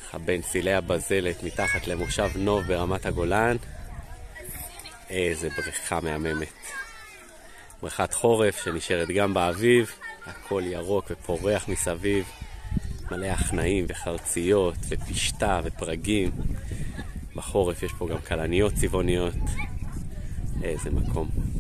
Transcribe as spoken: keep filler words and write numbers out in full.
ככה בין סילי הבזלת מתחת למושב נוב ברמת הגולן. איזה בריכה מהממת. בריכת חורף שנשארת גם באביב, הכל ירוק ופורח מסביב, מלא הכנעים וחרציות ופשטה ופרגים. בחורף יש פה גם כלניות צבעוניות. איזה מקום.